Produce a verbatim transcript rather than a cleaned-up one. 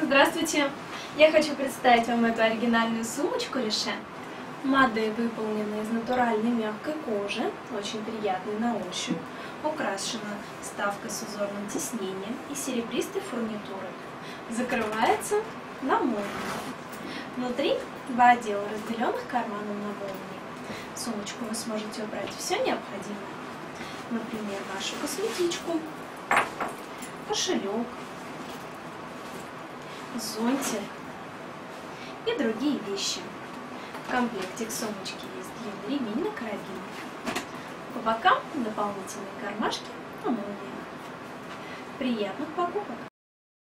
Здравствуйте! Я хочу представить вам эту оригинальную сумочку Riche. Модель выполнена из натуральной мягкой кожи, очень приятной на ощупь, украшена вставкой с узорным тиснением и серебристой фурнитурой. Закрывается на молнию. Внутри два отдела, разделенных карманом на молнии. В сумочку вы сможете убрать все необходимое. Например, вашу косметичку, кошелек, зонтик и другие вещи. В комплекте к сумочке есть длинный ремень на карабин. По бокам дополнительные кармашки на молниях. Приятных покупок!